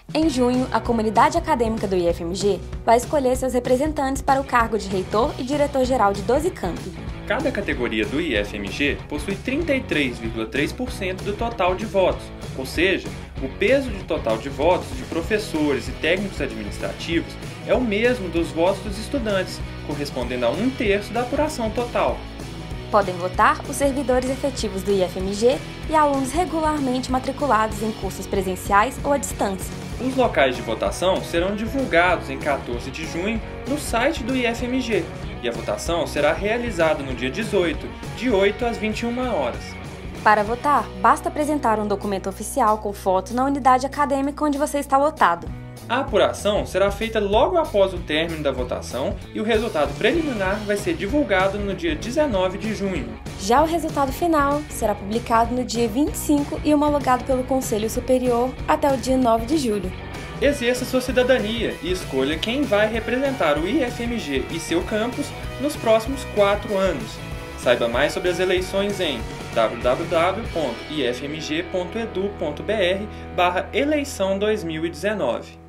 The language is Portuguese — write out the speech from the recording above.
Em junho, a comunidade acadêmica do IFMG vai escolher seus representantes para o cargo de reitor e diretor-geral de 12 campi. Cada categoria do IFMG possui 33,3% do total de votos, ou seja, o peso de total de votos de professores e técnicos administrativos é o mesmo dos votos dos estudantes, correspondendo a 1/3 da apuração total. Podem votar os servidores efetivos do IFMG e alunos regularmente matriculados em cursos presenciais ou à distância. Os locais de votação serão divulgados em 14 de junho no site do IFMG e a votação será realizada no dia 18, de 8 às 21 horas. Para votar, basta apresentar um documento oficial com foto na unidade acadêmica onde você está lotado. A apuração será feita logo após o término da votação e o resultado preliminar vai ser divulgado no dia 19 de junho. Já o resultado final será publicado no dia 25 e homologado pelo Conselho Superior até o dia 9 de julho. Exerça sua cidadania e escolha quem vai representar o IFMG e seu campus nos próximos 4 anos. Saiba mais sobre as eleições em www.ifmg.edu.br/eleição 2019.